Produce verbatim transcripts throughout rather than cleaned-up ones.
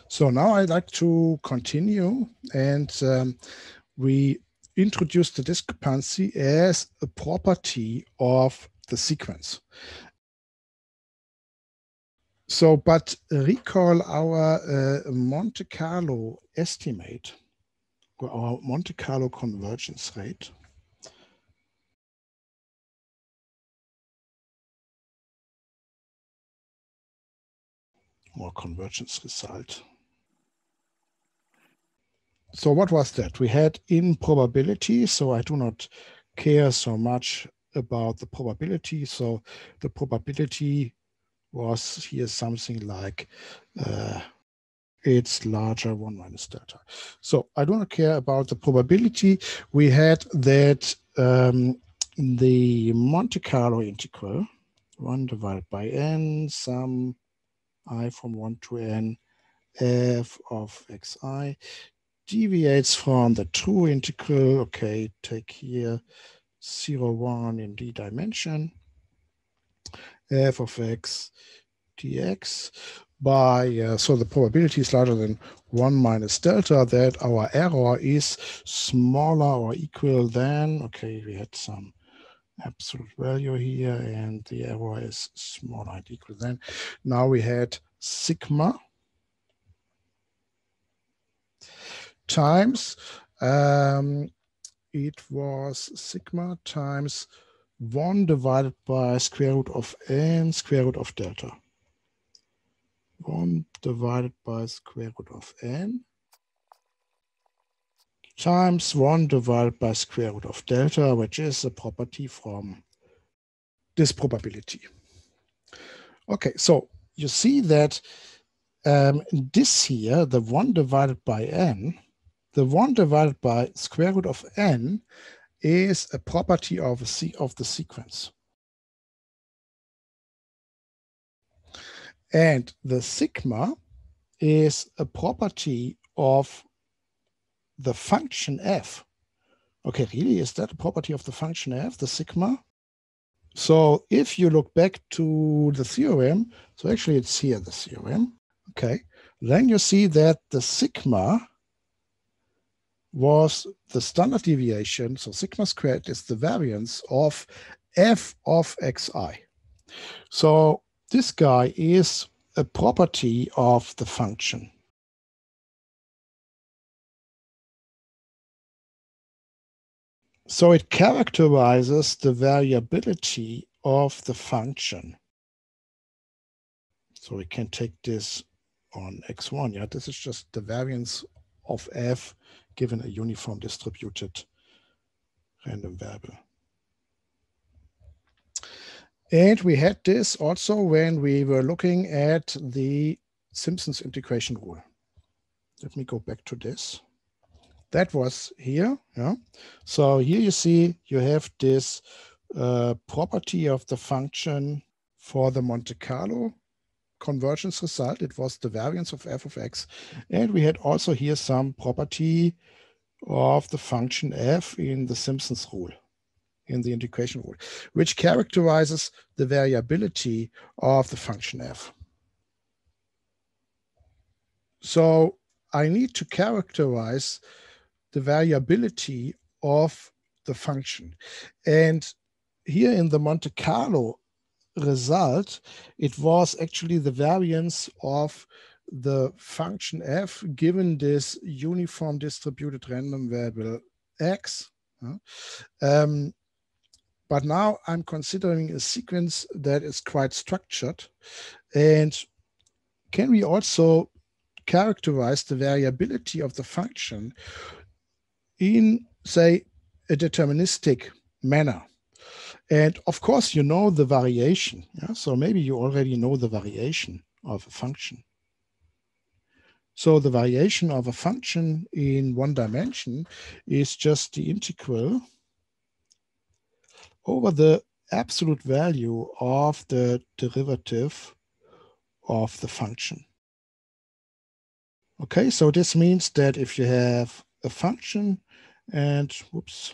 So now I'd like to continue, and um, we introduce the discrepancy as a property of the sequence. So, but recall our uh, Monte Carlo estimate, or our Monte Carlo convergence rate. Or convergence result. So what was that? We had in probability, so I do not care so much about the probability. So the probability was here something like uh, it's larger one minus delta. So I do not care about the probability. We had that um, the Monte Carlo integral, one divided by n, sum I from one to n, f of xi, deviates from the true integral. Okay, take here zero, one in d dimension, f of x dx by, uh, so the probability is larger than one minus delta, that our error is smaller or equal than, okay, we had some absolute value here, and the error is smaller and equal than. Now we had sigma times, um, it was sigma times one divided by square root of n square root of delta. one divided by square root of n times one divided by square root of delta, which is a property from this probability. Okay, so you see that um, this here, the one divided by n, the one divided by square root of n is a property of, a of the sequence. And the sigma is a property of the function f. Okay, really, is that a property of the function f, the sigma? So if you look back to the theorem, so actually it's here, the theorem, okay, then you see that the sigma was the standard deviation, so sigma squared is the variance of f of xi. So this guy is a property of the function. So it characterizes the variability of the function. So we can take this on x one. Yeah, this is just the variance of f given a uniform distributed random variable. And we had this also when we were looking at the Simpson's integration rule. Let me go back to this. That was here. Yeah. So here you see you have this uh, property of the function for the Monte Carlo convergence result. It was the variance of f of x. And we had also here some property of the function f in the Simpson's rule, in the integration rule, which characterizes the variability of the function f. So I need to characterize the variability of the function. And here in the Monte Carlo result, it was actually the variance of the function f given this uniform distributed random variable x. Um, but now I'm considering a sequence that is quite structured. And can we also characterize the variability of the function in, say, a deterministic manner? And of course, you know the variation. Yeah? So maybe you already know the variation of a function. So the variation of a function in one dimension is just the integral over the absolute value of the derivative of the function. Okay, so this means that if you have a function and, whoops.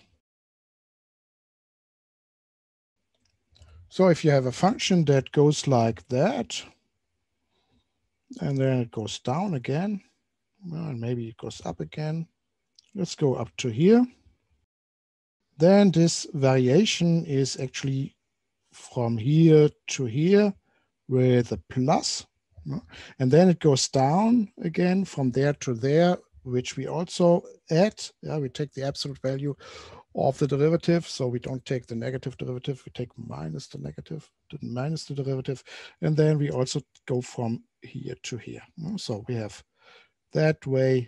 So if you have a function that goes like that, and then it goes down again, well, and maybe it goes up again. Let's go up to here. Then this variation is actually from here to here with a plus, and then it goes down again from there to there, which we also add. Yeah, we take the absolute value of the derivative, so we don't take the negative derivative, we take minus the negative, minus the derivative, and then we also go from here to here. So we have that way,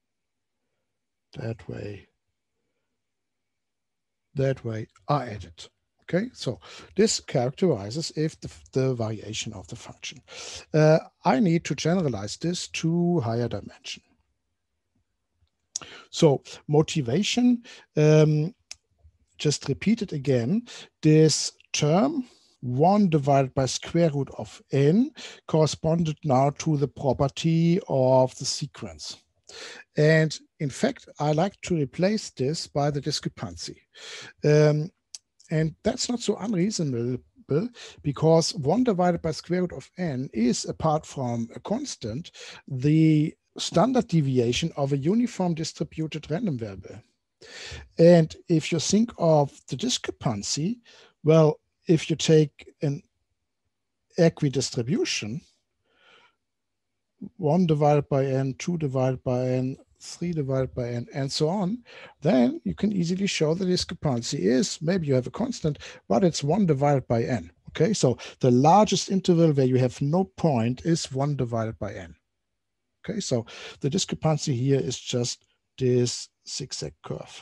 that way, that way are added. Okay, so this characterizes if the, the variation of the function. Uh, I need to generalize this to higher dimension. So motivation, um, just repeat it again, this term one divided by square root of n corresponded now to the property of the sequence. And in fact, I like to replace this by the discrepancy. Um, and that's not so unreasonable, because one divided by square root of n is, apart from a constant, the standard deviation of a uniform distributed random variable. And if you think of the discrepancy, well, if you take an equidistribution, one divided by n, two divided by n, three divided by n, and so on, then you can easily show the discrepancy is, maybe you have a constant, but it's one divided by n. Okay, so the largest interval where you have no point is one divided by n. Okay, so the discrepancy here is just this zigzag curve.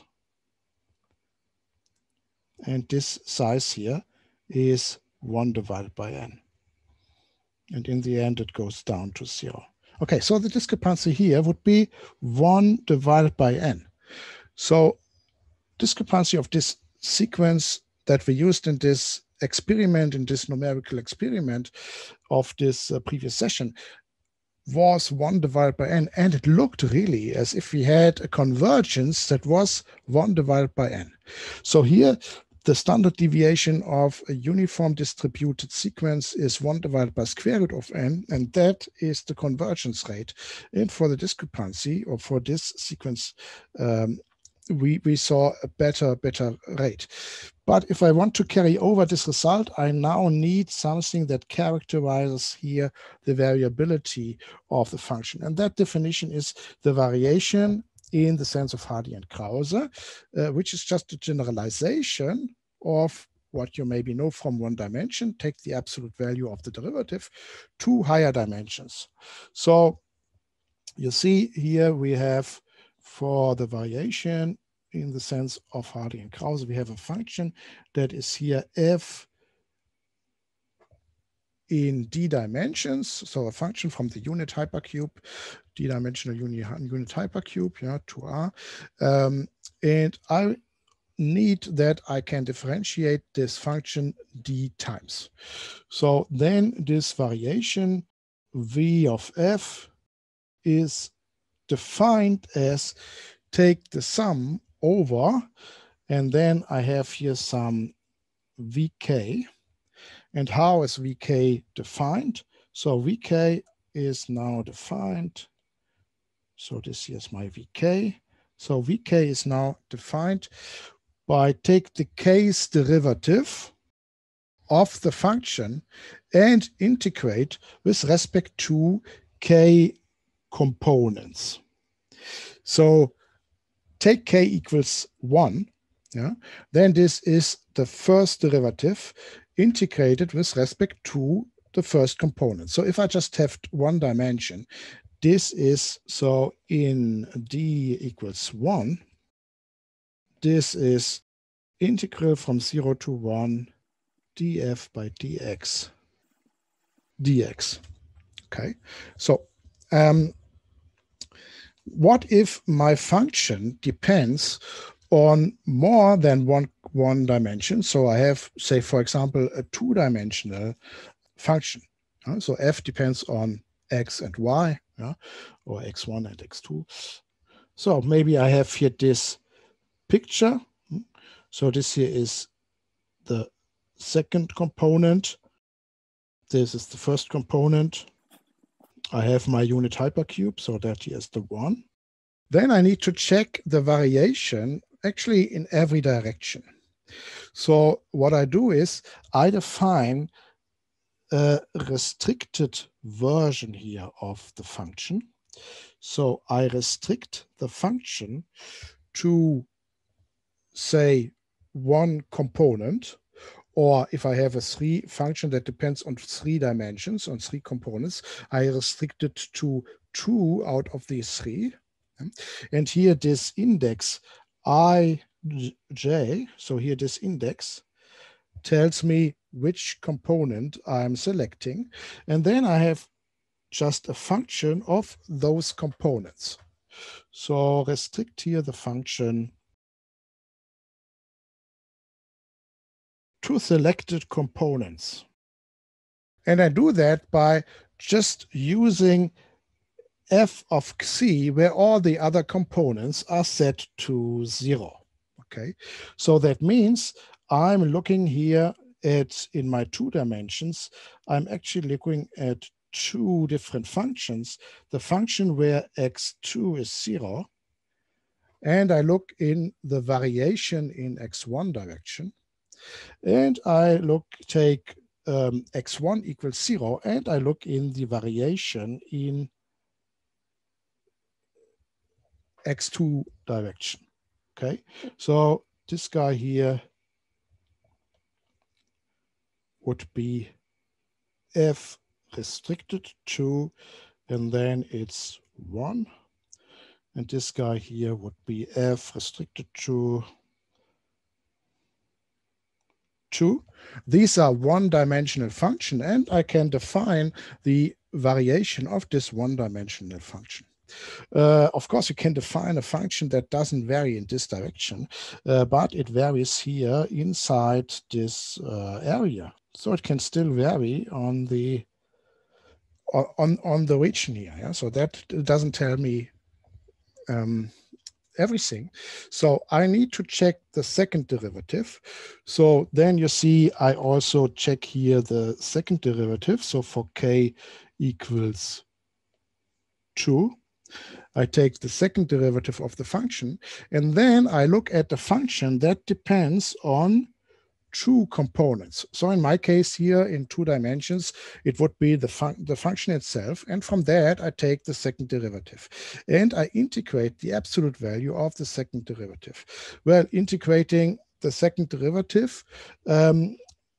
And this size here is one divided by n. And in the end, it goes down to zero. Okay, so the discrepancy here would be one divided by n. So discrepancy of this sequence that we used in this experiment, in this numerical experiment of this uh, previous session, was one divided by n, and it looked really as if we had a convergence that was one divided by n. So here, the standard deviation of a uniform distributed sequence is one divided by square root of n, and that is the convergence rate. And for the discrepancy, or for this sequence, um, we, we saw a better, better rate. But if I want to carry over this result, I now need something that characterizes here the variability of the function. And that definition is the variation in the sense of Hardy and Krause, uh, which is just a generalization of what you maybe know from one dimension, take the absolute value of the derivative, to higher dimensions. So you see here we have, for the variation in the sense of Hardy and Krause, we have a function that is here f in d dimensions, so a function from the unit hypercube, d-dimensional unit, unit hypercube, yeah, two r, um, and I need that I can differentiate this function d times. So then this variation v of f is defined as take the sum over, and then I have here some vk. And how is vk defined? So vk is now defined. So this here is my vk. So vk is now defined by take the k's derivative of the function and integrate with respect to k components. So take k equals one, yeah, then this is the first derivative integrated with respect to the first component. So if I just have one dimension, this is, so in d equals one, this is integral from zero to one df by dx dx. Okay, so um, what if my function depends on more than one, one dimension? So I have, say, for example, a two-dimensional function. Uh, so f depends on x and y, yeah, or x one and x two. So maybe I have here this picture. So this here is the second component. This is the first component. I have my unit hypercube, so that here is the one. Then I need to check the variation actually in every direction. So what I do is I define a restricted version here of the function. So I restrict the function to, say, one component, or if I have a three function that depends on three dimensions, on three components, I restrict it to two out of these three. And here this index I J, so here this index tells me which component I'm selecting. And then I have just a function of those components. So restrict here the function to selected components. And I do that by just using f of c, where all the other components are set to zero. Okay, so that means I'm looking here at, in my two dimensions, I'm actually looking at two different functions. The function where x two is zero, and I look in the variation in x one direction, and I look, take um, x one equals zero, and I look in the variation in x two direction. Okay, so this guy here would be f restricted to, and then it's one. And this guy here would be f restricted to two. These are one-dimensional function, and I can define the variation of this one-dimensional function. Uh, of course, you can define a function that doesn't vary in this direction, uh, but it varies here inside this uh, area. So it can still vary on the on on the region here. Yeah? So that doesn't tell me um, everything. So I need to check the second derivative. So then you see I also check here the second derivative. So for k equals two, I take the second derivative of the function, and then I look at the function that depends on two components. So in my case here in two dimensions, it would be the, fun the function itself. And from that, I take the second derivative and I integrate the absolute value of the second derivative. Well, integrating the second derivative um,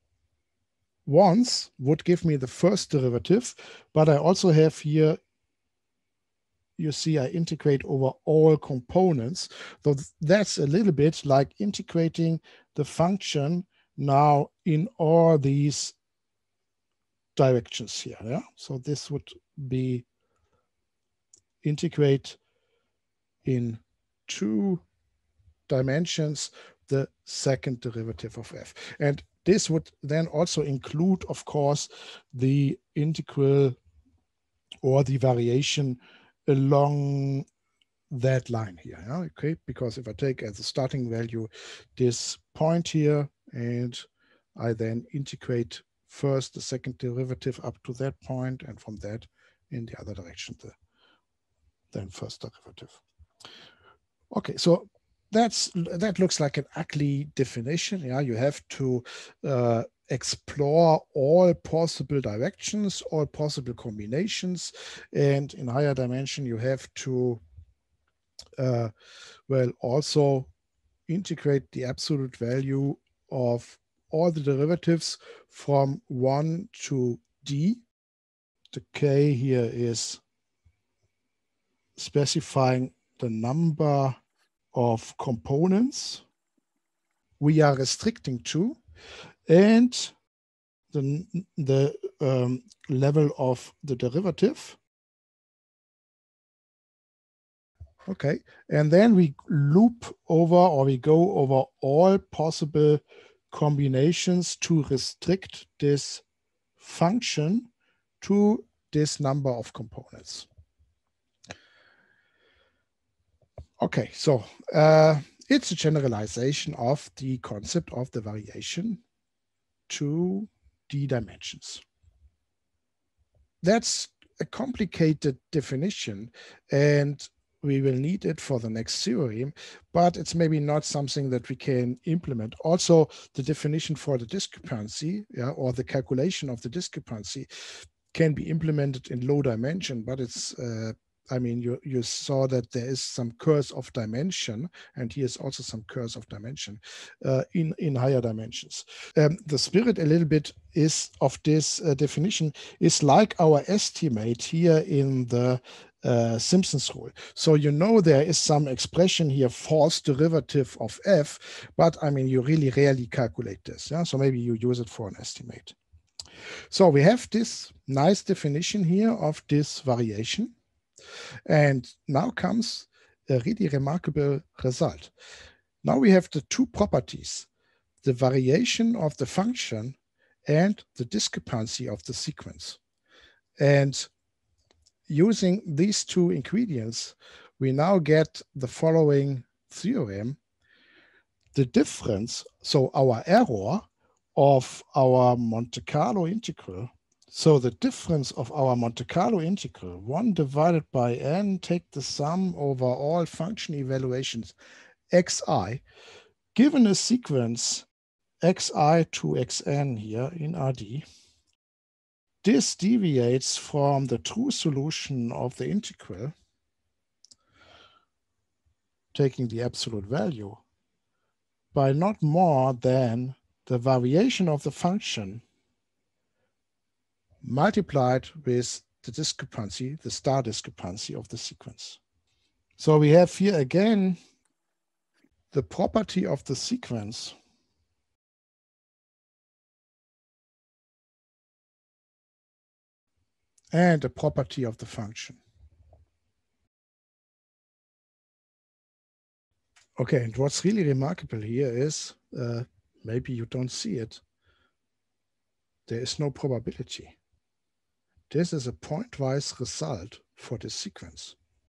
once would give me the first derivative, but I also have here, you see, I integrate over all components. So that's a little bit like integrating the function now in all these directions here. Yeah. So this would be integrate in two dimensions the second derivative of f. And this would then also include, of course, the integral or the variation along that line here. Yeah? Okay, because if I take as a starting value this point here, and I then integrate first the second derivative up to that point, and from that in the other direction the then first derivative. Okay, so that's that looks like an ugly definition. Yeah, you have to uh, explore all possible directions, all possible combinations, and in higher dimension you have to uh, well also integrate the absolute value of all the derivatives from one to d. The k here is specifying the number of components we are restricting to, and the, the um, level of the derivative. Okay, and then we loop over, or we go over all possible combinations to restrict this function to this number of components. Okay, so uh, it's a generalization of the concept of the variation to d dimensions. That's a complicated definition, and we will need it for the next theorem, but it's maybe not something that we can implement. Also, the definition for the discrepancy, yeah, or the calculation of the discrepancy can be implemented in low dimension, but it's, uh, I mean, you, you saw that there is some curse of dimension, and here's also some curse of dimension uh, in, in higher dimensions. Um, the spirit a little bit is of this uh, definition is like our estimate here in the uh, Simpson's rule. So you know there is some expression here, false derivative of f, but I mean, you really rarely calculate this. Yeah? So maybe you use it for an estimate. So we have this nice definition here of this variation. And now comes a really remarkable result. Now we have the two properties, the variation of the function and the discrepancy of the sequence. And using these two ingredients, we now get the following theorem. The difference, so our error of our Monte Carlo integral, so the difference of our Monte Carlo integral, one divided by n, take the sum over all function evaluations xi, given a sequence xi to xn here in R D, this deviates from the true solution of the integral, taking the absolute value, by not more than the variation of the function multiplied with the discrepancy, the star discrepancy of the sequence. So we have here again the property of the sequence and the property of the function. Okay, and what's really remarkable here is, uh, maybe you don't see it, there is no probability. This is a pointwise result for this sequence.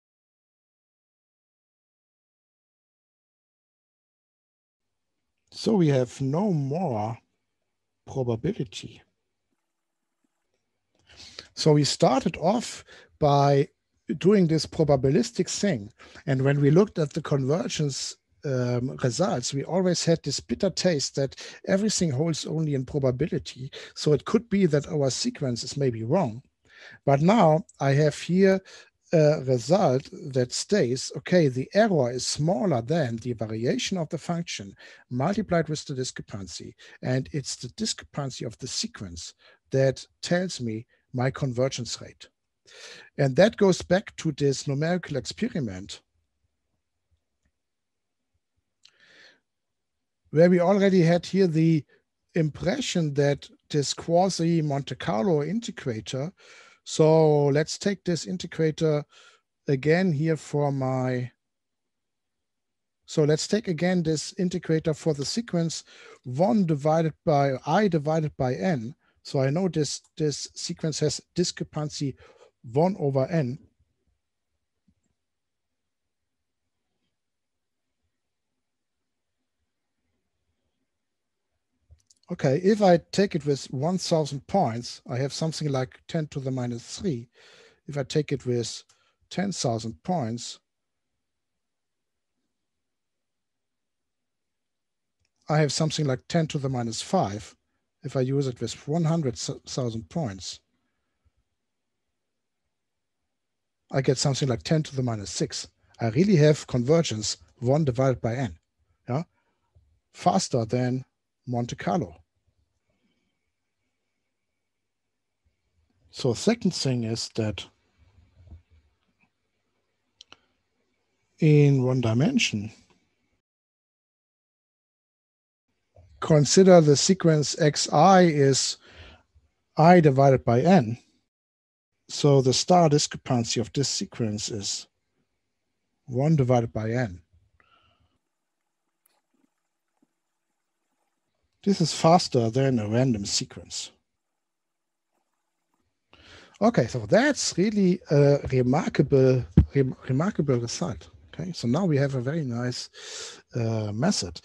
So we have no more probability. So we started off by doing this probabilistic thing. And when we looked at the convergence um, results, we always had this bitter taste that everything holds only in probability. So it could be that our sequence is maybe wrong. But now I have here a result that states, okay, the error is smaller than the variation of the function multiplied with the discrepancy. And it's the discrepancy of the sequence that tells me my convergence rate. And that goes back to this numerical experiment where we already had here the impression that this quasi Monte Carlo integrator, so let's take this integrator again here for my, so let's take again this integrator for the sequence one divided by I divided by n. So I know this, this sequence has discrepancy one over n. Okay, if I take it with one thousand points, I have something like ten to the minus three. If I take it with ten thousand points, I have something like ten to the minus five. If I use it with one hundred thousand points, I get something like ten to the minus six. I really have convergence one divided by n, yeah, faster than Monte Carlo. So second thing is that in one dimension, consider the sequence xi is I divided by n. So the star discrepancy of this sequence is one divided by n. This is faster than a random sequence. Okay, so that's really a remarkable, rem remarkable result. Okay, so now we have a very nice uh, method.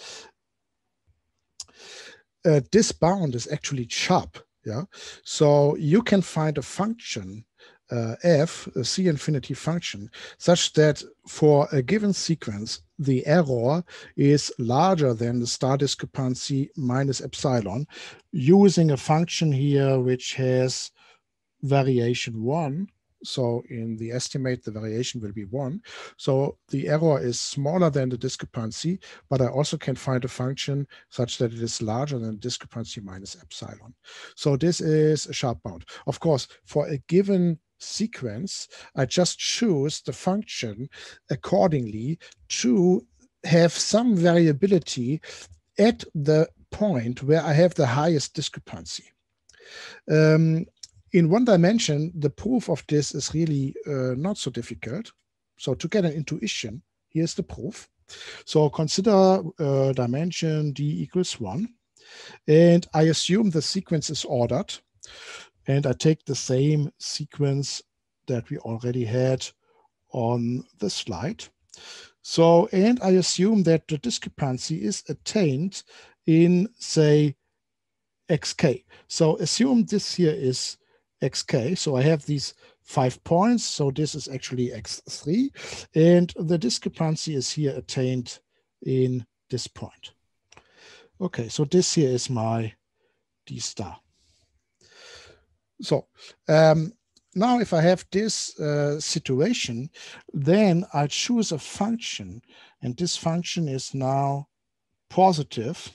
Uh, this bound is actually sharp. Yeah, so you can find a function uh, f, a C infinity function, such that for a given sequence, the error is larger than the star discrepancy minus epsilon, using a function here which has variation one. So in the estimate, the variation will be one. So the error is smaller than the discrepancy, but I also can find a function such that it is larger than discrepancy minus epsilon. So this is a sharp bound. Of course, for a given sequence, I just choose the function accordingly to have some variability at the point where I have the highest discrepancy. Um, In one dimension, the proof of this is really uh, not so difficult. So to get an intuition, here's the proof. So consider uh, dimension d equals one. And I assume the sequence is ordered. And I take the same sequence that we already had on the slide. So, and I assume that the discrepancy is attained in, say, xk. So assume this here is xk. So I have these five points. So this is actually x three. And the discrepancy is here attained in this point. Okay, so this here is my d star. So um, now if I have this uh, situation, then I choose a function. And this function is now positive.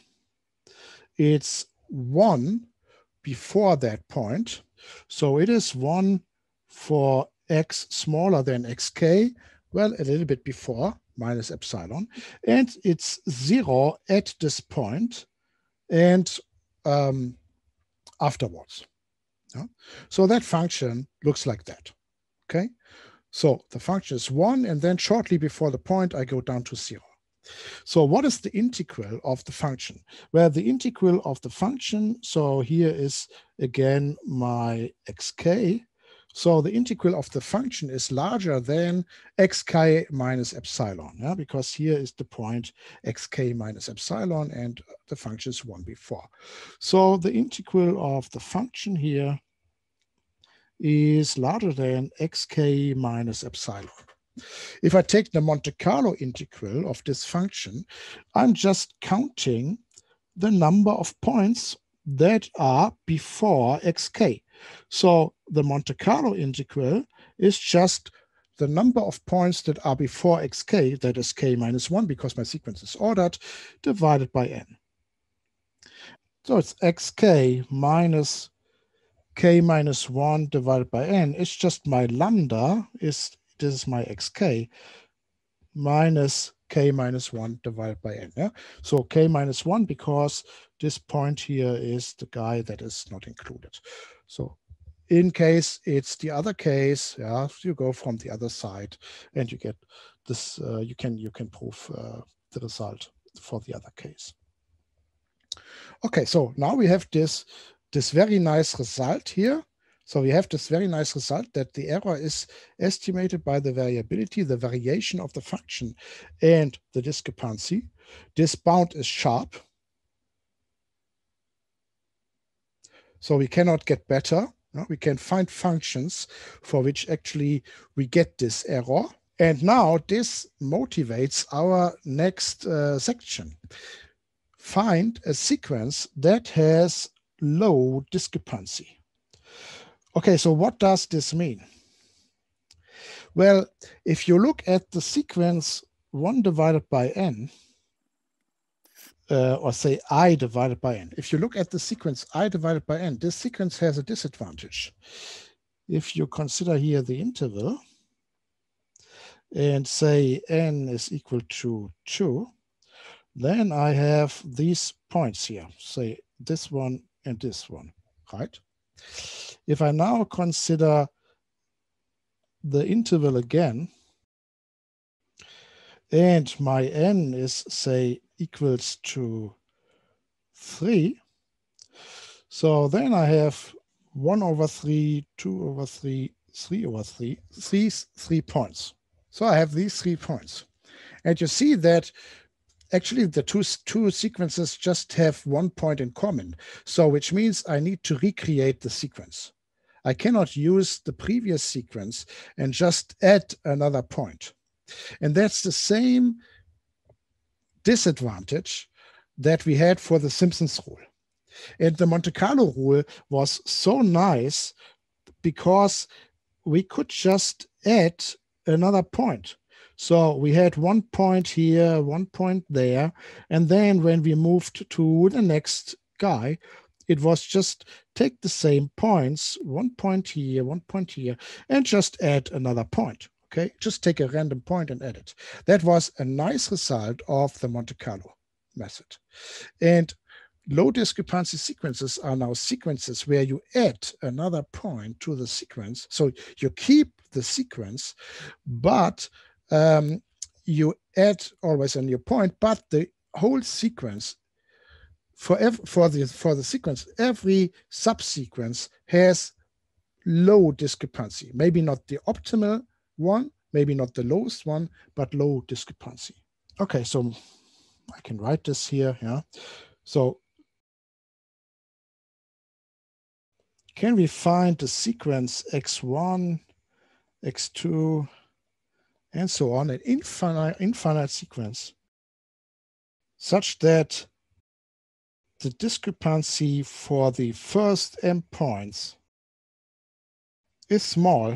It's one before that point. So it is one for x smaller than xk, well, a little bit before, minus epsilon, and it's zero at this point and um, afterwards. Yeah? So that function looks like that, okay? So the function is one, and then shortly before the point, I go down to zero. So what is the integral of the function? Well, the integral of the function, so here is again my xk. So the integral of the function is larger than xk minus epsilon, yeah? Because here is the point xk minus epsilon and the function is one before. So the integral of the function here is larger than xk minus epsilon. If I take the Monte Carlo integral of this function, I'm just counting the number of points that are before xk. So the Monte Carlo integral is just the number of points that are before xk, that is k minus one, because my sequence is ordered, divided by n. So it's xk minus k minus one divided by n. It's just my lambda is this is my xk minus k minus one divided by n. Yeah? So k minus one, because this point here is the guy that is not included. So in case it's the other case, yeah, you go from the other side and you get this, uh, you can you can prove uh, the result for the other case. Okay, so now we have this, this very nice result here. So we have this very nice result that the error is estimated by the variability, the variation of the function, and the discrepancy. This bound is sharp. So we cannot get better. No? We can find functions for which actually we get this error. And now this motivates our next uh, section. Find a sequence that has low discrepancy. Okay, so what does this mean? Well, if you look at the sequence one divided by n, uh, or say I divided by n, if you look at the sequence I divided by n, this sequence has a disadvantage. If you consider here the interval and say n is equal to two, then I have these points here, say this one and this one, right? If I now consider the interval again, and my n is, say, equals to three, so then I have one over three, two over three, three over three, three, three points. So I have these three points. And you see that actually the two, two sequences just have one point in common. So which means I need to recreate the sequence. I cannot use the previous sequence and just add another point. And that's the same disadvantage that we had for the Simpsons rule. And the Monte Carlo rule was so nice because we could just add another point. So we had one point here, one point there. And then when we moved to the next guy, it was just take the same points, one point here, one point here, and just add another point. Okay, just take a random point and add it. That was a nice result of the Monte Carlo method. And low discrepancy sequences are now sequences where you add another point to the sequence. So you keep the sequence, but um, you add always a new point, but the whole sequence for, every, for, the, for the sequence, every subsequence has low discrepancy. Maybe not the optimal one, maybe not the lowest one, but low discrepancy. Okay, so I can write this here, yeah. So can we find the sequence x one, x two, and so on, an infinite, infinite sequence, such that the discrepancy for the first m points is small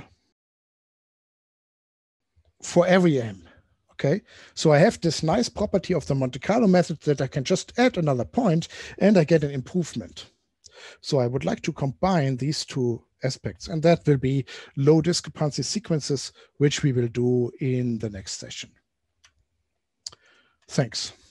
for every m, okay? So I have this nice property of the Monte Carlo method that I can just add another point and I get an improvement. So I would like to combine these two aspects, and that will be low discrepancy sequences, which we will do in the next session. Thanks.